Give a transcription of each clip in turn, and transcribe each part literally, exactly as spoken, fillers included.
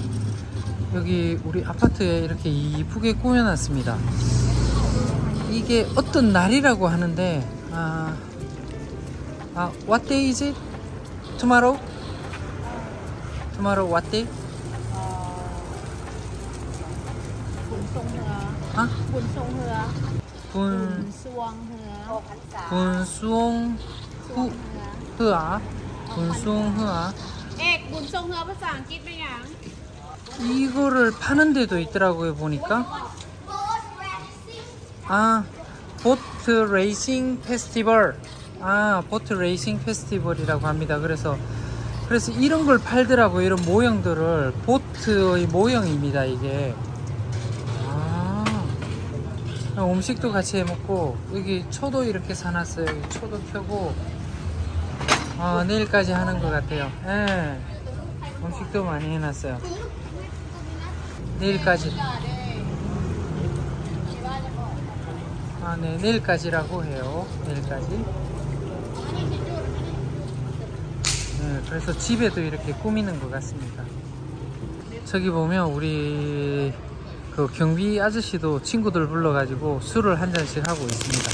여기 우리 아파트에 이렇게 이쁘게 꾸며놨습니다. 이게 어떤 날이라고 하는데, 아, 아, what day is it? Tomorrow? Tomorrow what day? 아? 분, 분송 후, 흐아? 분송 흐아? 이거를 파는 데도 있더라고요, 보니까. 아, 보트 레이싱 페스티벌. 아, 보트 레이싱 페스티벌이라고 합니다. 그래서 그래서 이런 걸 팔더라고요. 이런 모형들을. 보트의 모형입니다, 이게. 아, 음식도 같이 해 먹고, 여기 초도 이렇게 사놨어요. 여기 초도 켜고. 아, 내일까지 하는 것 같아요. 예. 음식도 많이 해놨어요. 내일까지. 아, 네, 내일까지라고 해요. 내일까지. 네, 그래서 집에도 이렇게 꾸미는 것 같습니다. 저기 보면 우리 그 경비 아저씨도 친구들 불러가지고 술을 한 잔씩 하고 있습니다.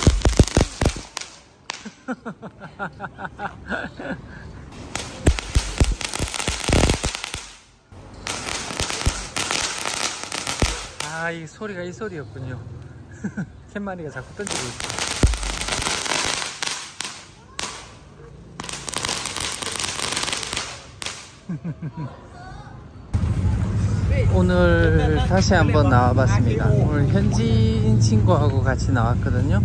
아, 이 소리가 이 소리였군요. 캔마리가 자꾸 던지고 있어. 오늘 다시 한번 나와봤습니다. 오늘 현지인 친구하고 같이 나왔거든요.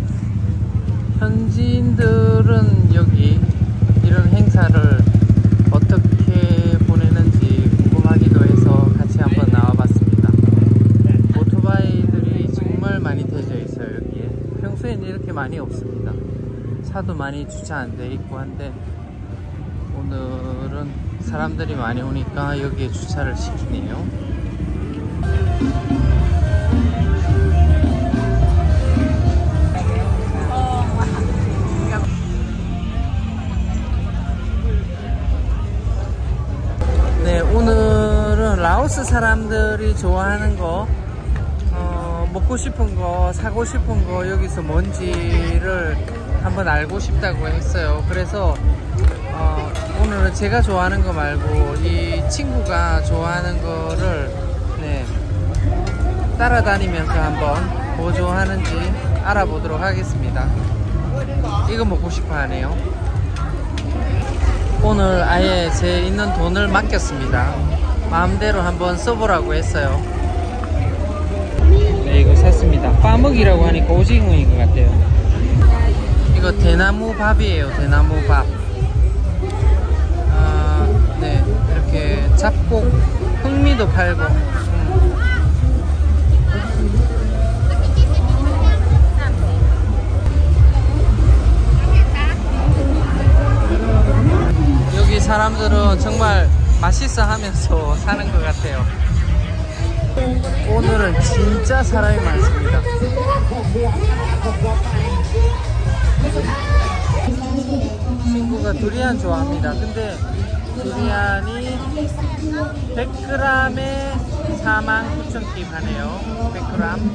현지인들은 여기 이런 행사를 어떻게 보내는지 궁금하기도 해서 같이 한번 나와봤습니다. 오토바이들이 정말 많이 대져 있어요. 여기에 평소에는 이렇게 많이 없습니다. 차도 많이 주차 안 돼 있고 한데 오늘은 사람들이 많이 오니까 여기에 주차를 시키네요. 네, 오늘은 라오스 사람들이 좋아하는 거, 어, 먹고 싶은 거, 사고 싶은 거 여기서 뭔지를 한번 알고 싶다고 했어요. 그래서 어, 오늘은 제가 좋아하는 거 말고 이 친구가 좋아하는 거를 네, 따라다니면서 한번 뭐 좋아하는지 알아보도록 하겠습니다. 이거 먹고 싶어 하네요. 오늘 아예 제 있는 돈을 맡겼습니다. 마음대로 한번 써보라고 했어요. 네, 이거 샀습니다. 빠먹이라고 하니까 오징어인 것 같아요. 이거 대나무 밥이에요. 대나무 밥. 아, 네, 이렇게 잡곡 흑미도 팔고. 음. 여기 사람들은 정말 맛있어 하면서 사는 것 같아요. 오늘은 진짜 사람이 많습니다. 친구가 두리안 좋아합니다. 근데 두리안이 백 그램에 사만 구천 티 하네요. 백 그램.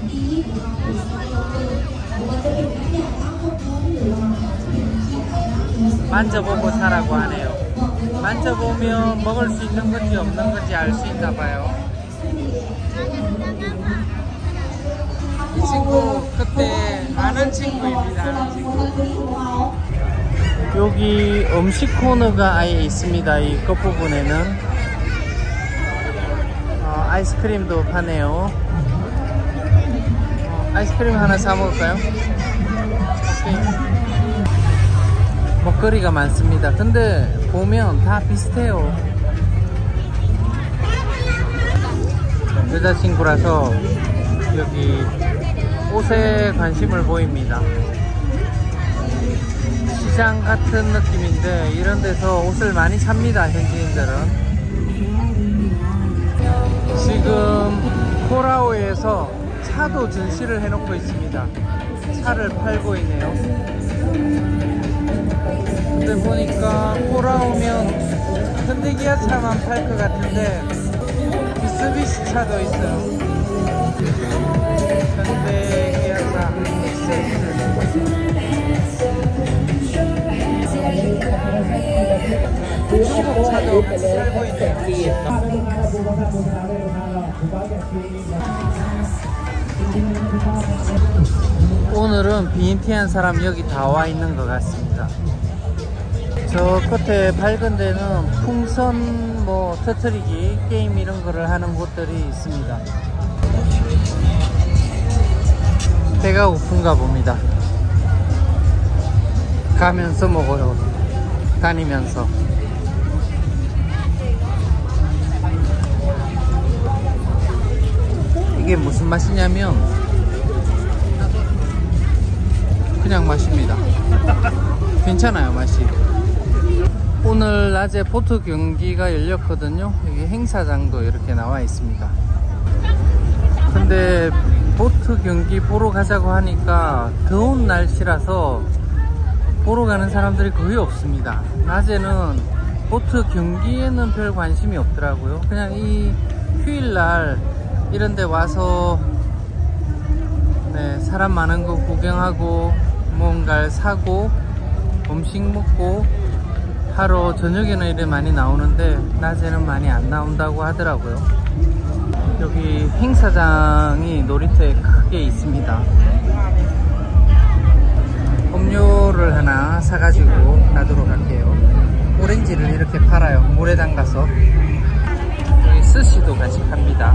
만져보고 사라고 하네요. 만져보면 먹을 수 있는 건지 없는 건지 알 수 있나 봐요. 이 친구 그때 아는 친구입니다. 아는 친구. 여기 음식 코너가 아예 있습니다. 이 끝부분에는 어, 아이스크림도 파네요. 어, 아이스크림 하나 사 먹을까요? 오케이. 먹거리가 많습니다. 근데 보면 다 비슷해요. 여자친구라서 여기 옷에 관심을 보입니다. 시장 같은 느낌인데 이런 데서 옷을 많이 삽니다. 현지인들은. 지금 코라오에서 차도 전시를 해놓고 있습니다. 차를 팔고 있네요. 근데 보니까 코라오면 현대기아차만 팔 것 같은데 차도 있어요. 현대 기아차 엑스에스. 중국 차도 같이 잘 보이네요. 오늘은 비인티한 사람 여기 다 와 있는 것 같습니다. 저 끝에 밝은 데는 풍선 뭐 터트리기 게임 이런 거를 하는 곳들이 있습니다. 배가 고픈가 봅니다. 가면서 먹어요. 다니면서. 이게 무슨 맛이냐면 그냥 맛입니다. 괜찮아요, 맛이. 오늘 낮에 보트 경기가 열렸거든요. 여기 행사장도 이렇게 나와 있습니다. 근데 보트 경기 보러 가자고 하니까 더운 날씨라서 보러 가는 사람들이 거의 없습니다. 낮에는 보트 경기에는 별 관심이 없더라고요. 그냥 이 휴일날 이런데 와서 네, 사람 많은 거 구경하고 뭔가를 사고 음식 먹고 하러 저녁에는 이래 많이 나오는데 낮에는 많이 안 나온다고 하더라고요. 여기 행사장이 놀이터에 크게 있습니다. 음료를 하나 사가지고 가도록 할게요. 오렌지를 이렇게 팔아요. 물에 담가서. 여기 스시도 같이 팝니다.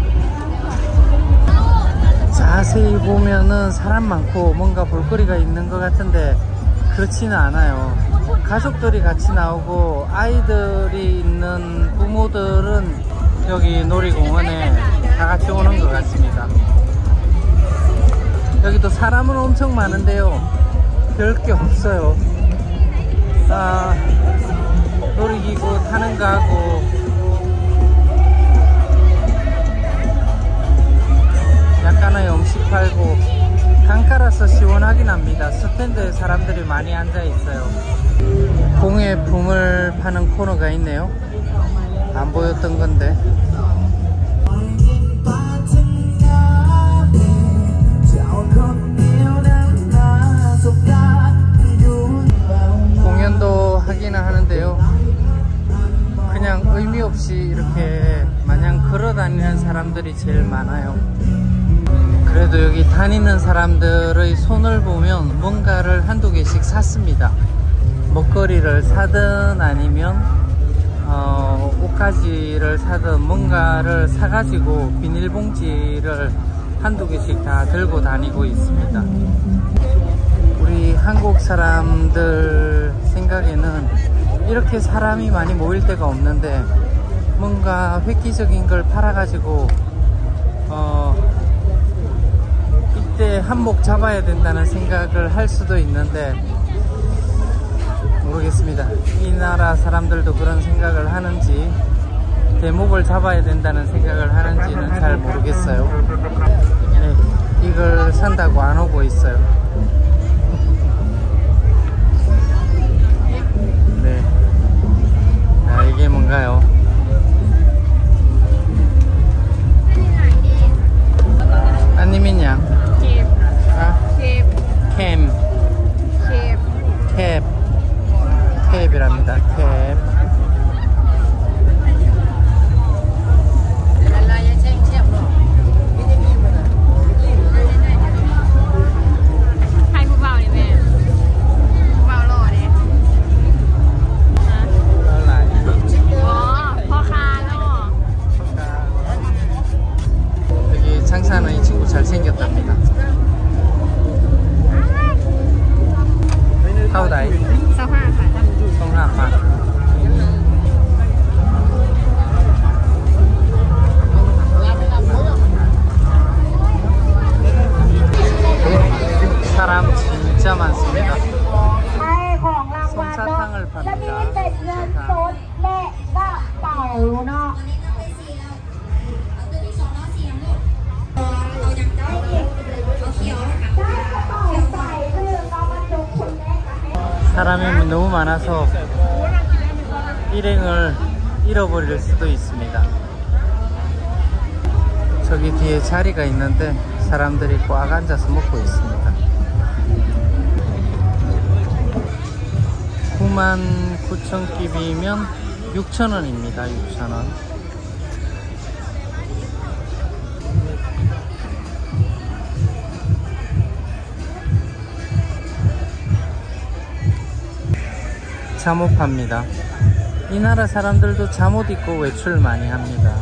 자세히 보면은 사람 많고 뭔가 볼거리가 있는 것 같은데 그렇지는 않아요. 가족들이 같이 나오고 아이들이 있는 부모들은 여기 놀이공원에 다 같이 오는 것 같습니다. 여기도 사람은 엄청 많은데요, 별 게 없어요. 아, 놀이기구 타는 거 하고 약간의 음식 팔고 강가라서 시원하긴 합니다. 스탠드에 사람들이 많이 앉아 있어요. 공예품을 파는 코너가 있네요. 안 보였던 건데. 공연도 하기는 하는데요, 그냥 의미 없이 이렇게 마냥 걸어 다니는 사람들이 제일 많아요. 그래도 여기 다니는 사람들의 손을 보면 뭔가를 한두 개씩 샀습니다. 먹거리를 사든 아니면 어, 옷가지를 사든 뭔가를 사가지고 비닐봉지를 한두 개씩 다 들고 다니고 있습니다. 우리 한국 사람들 생각에는 이렇게 사람이 많이 모일 데가 없는데 뭔가 획기적인 걸 팔아가지고 어, 이때 한몫 잡아야 된다는 생각을 할 수도 있는데 모르겠습니다. 이 나라 사람들도 그런 생각을 하는지 대목을 잡아야 된다는 생각을 하는지는 잘 모르겠어요. 네, 이걸 산다고 안 오고 있어요. 네, 아, 이게 뭔가요? 아니면요? Kẹp. 아? Kẹp. 캠. Kẹp. 캡. 캡이랍니다. 캡. Hai cô vào đi mẹ. Cô vào lò đi. Ủa, kho kha lò. 여기 장사하는 이 친구 잘생겼답니다. 하우다이 Sao hoa phải? 성하파. 사람 진짜 많습니다. 솜사탕을 팝니다. 사람이 너무 많아서 일행을 잃어버릴 수도 있습니다. 저기 뒤에 자리가 있는데 사람들이 꽉 앉아서 먹고 있습니다. 구만 구천 끼비면 육천 원입니다. 육천 원. 잠옷 팝니다. 이 나라 사람들도 잠옷 입고 외출 많이 합니다.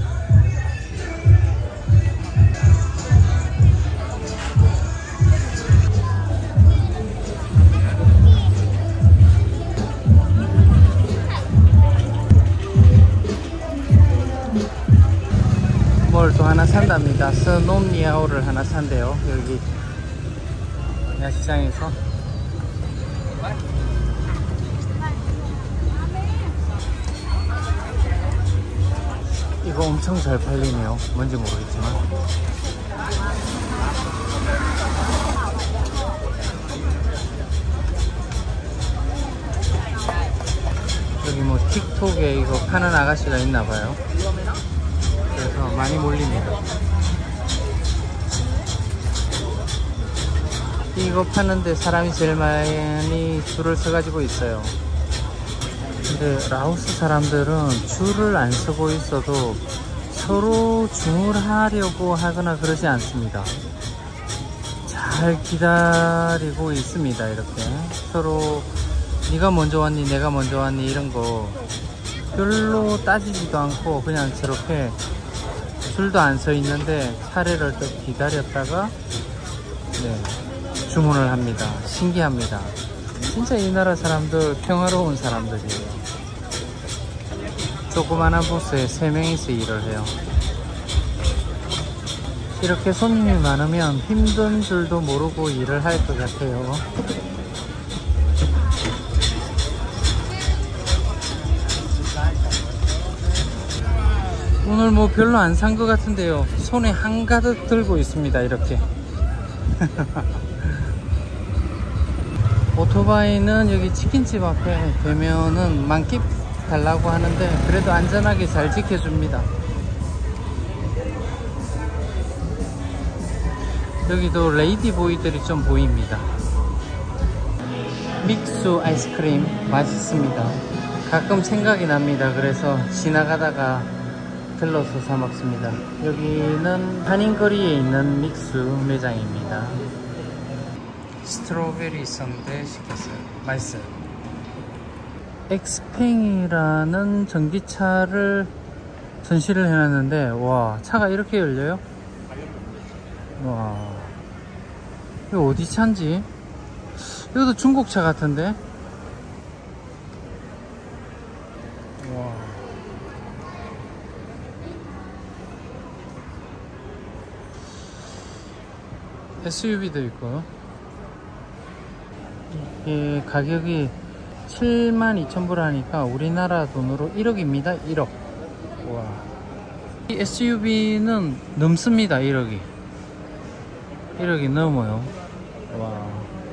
뭘 또 하나 산답니다. 스놈니아오를 하나 산대요. 여기 야시장에서. 이거 엄청 잘 팔리네요. 뭔지 모르겠지만. 여기 뭐 틱톡에 이거 파는 아가씨가 있나봐요. 그래서 많이 몰립니다. 이거 파는데 사람이 제일 많이 줄을 서가지고 있어요. 근데 라오스 사람들은 줄을 안 서고 있어도 서로 주문하려고 하거나 그러지 않습니다. 잘 기다리고 있습니다. 이렇게 서로 네가 먼저 왔니 내가 먼저 왔니 이런 거 별로 따지지도 않고 그냥 저렇게 줄도 안 서 있는데 차례를 좀 기다렸다가 네, 주문을 합니다. 신기합니다. 진짜 이 나라 사람들 평화로운 사람들이에요. 조그마한 부스에 세 명이서 일을 해요. 이렇게 손님이 많으면 힘든 줄도 모르고 일을 할 것 같아요. 오늘 뭐 별로 안 산 것 같은데요. 손에 한가득 들고 있습니다. 이렇게. 오토바이는 여기 치킨집 앞에 되면은 만킵 달라고 하는데 그래도 안전하게 잘 지켜줍니다. 여기도 레이디보이들이 좀 보입니다. 믹수 아이스크림 맛있습니다. 가끔 생각이 납니다. 그래서 지나가다가 들러서 사 먹습니다. 여기는 한인거리에 있는 믹수 매장입니다. 스트로베리 있었는데 시켰어요. 맛있어요. 엑스팽이라는 전기차를 전시를 해놨는데 와, 차가 이렇게 열려요? 와, 이거 어디 차인지? 이것도 중국차 같은데? 와, 에스유브이도 있고. 이게 가격이 칠만 이천 불 하니까 우리나라 돈으로 일억입니다. 일억. 와. 이 에스유브이는 넘습니다. 일억이. 일억이 넘어요. 와.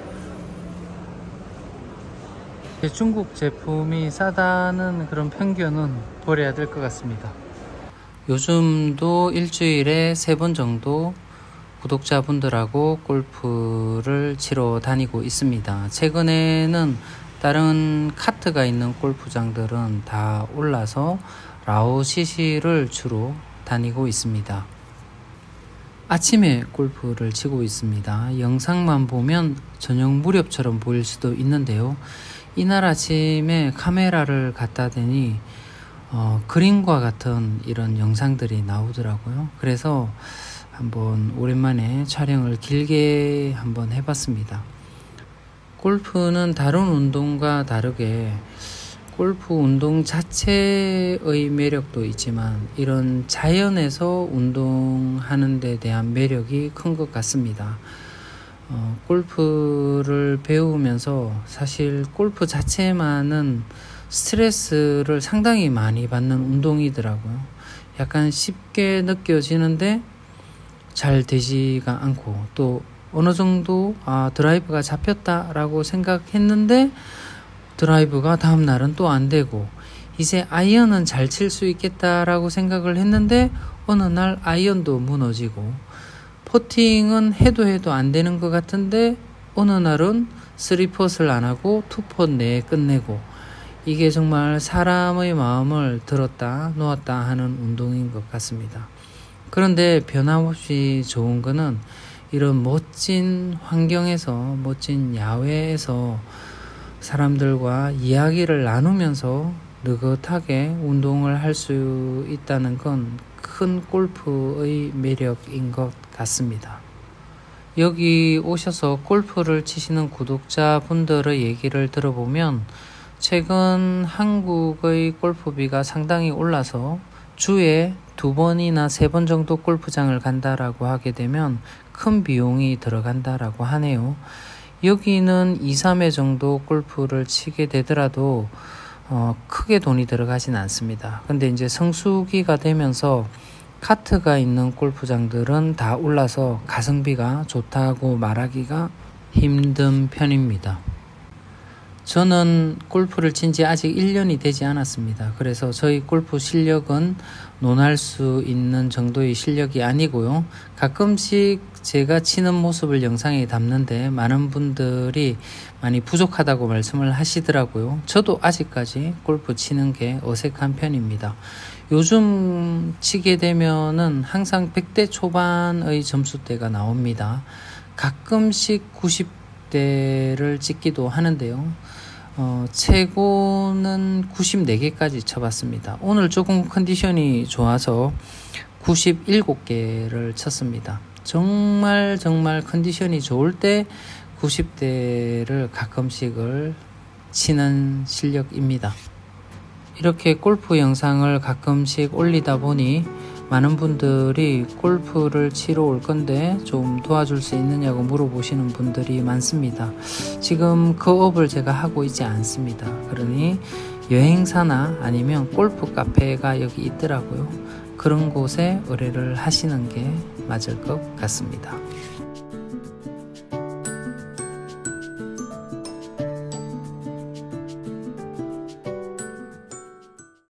중국 제품이 싸다는 그런 편견은 버려야 될 것 같습니다. 요즘도 일주일에 세 번 정도 구독자분들하고 골프를 치러 다니고 있습니다. 최근에는 다른 카트가 있는 골프장들은 다 올라서 라오시시를 주로 다니고 있습니다. 아침에 골프를 치고 있습니다. 영상만 보면 저녁 무렵처럼 보일 수도 있는데요. 이날 아침에 카메라를 갖다 대니 어, 그림과 같은 이런 영상들이 나오더라고요. 그래서 한번 오랜만에 촬영을 길게 한번 해봤습니다. 골프는 다른 운동과 다르게 골프 운동 자체의 매력도 있지만 이런 자연에서 운동하는 데 대한 매력이 큰 것 같습니다. 어, 골프를 배우면서 사실 골프 자체만은 스트레스를 상당히 많이 받는 운동이더라고요. 약간 쉽게 느껴지는데 잘 되지가 않고 또 어느 정도 아, 드라이브가 잡혔다 라고 생각했는데 드라이브가 다음 날은 또 안 되고 이제 아이언은 잘 칠 수 있겠다라고 생각을 했는데 어느 날 아이언도 무너지고 퍼팅은 해도 해도 안 되는 것 같은데 어느 날은 쓰리퍼트를 안 하고 투퍼트 내에 끝내고 이게 정말 사람의 마음을 들었다 놓았다 하는 운동인 것 같습니다. 그런데 변함없이 좋은 거는 이런 멋진 환경에서 멋진 야외에서 사람들과 이야기를 나누면서 느긋하게 운동을 할 수 있다는 건 큰 골프의 매력인 것 같습니다. 여기 오셔서 골프를 치시는 구독자분들의 얘기를 들어보면 최근 한국의 골프비가 상당히 올라서 주에 두 번이나 세 번 정도 골프장을 간다라고 하게 되면 큰 비용이 들어간다라고 하네요. 여기는 이, 삼 회 정도 골프를 치게 되더라도 어, 크게 돈이 들어가진 않습니다. 근데 이제 성수기가 되면서 카트가 있는 골프장들은 다 올라서 가성비가 좋다고 말하기가 힘든 편입니다. 저는 골프를 친 지 아직 일 년이 되지 않았습니다. 그래서 저희 골프 실력은 논할 수 있는 정도의 실력이 아니고요. 가끔씩 제가 치는 모습을 영상에 담는데 많은 분들이 많이 부족하다고 말씀을 하시더라고요. 저도 아직까지 골프 치는 게 어색한 편입니다. 요즘 치게 되면은 항상 백 대 초반의 점수대가 나옵니다. 가끔씩 구십 대를 찍기도 하는데요. 어, 최고는 구십사 개까지 쳐봤습니다. 오늘 조금 컨디션이 좋아서 구십칠 개를 쳤습니다. 정말 정말 컨디션이 좋을 때 구십 대를 가끔씩을 치는 실력입니다. 이렇게 골프 영상을 가끔씩 올리다 보니 많은 분들이 골프를 치러 올 건데 좀 도와줄 수 있느냐고 물어보시는 분들이 많습니다. 지금 그 업을 제가 하고 있지 않습니다. 그러니 여행사나 아니면 골프 카페가 여기 있더라고요. 그런 곳에 의뢰를 하시는 게 맞을 것 같습니다.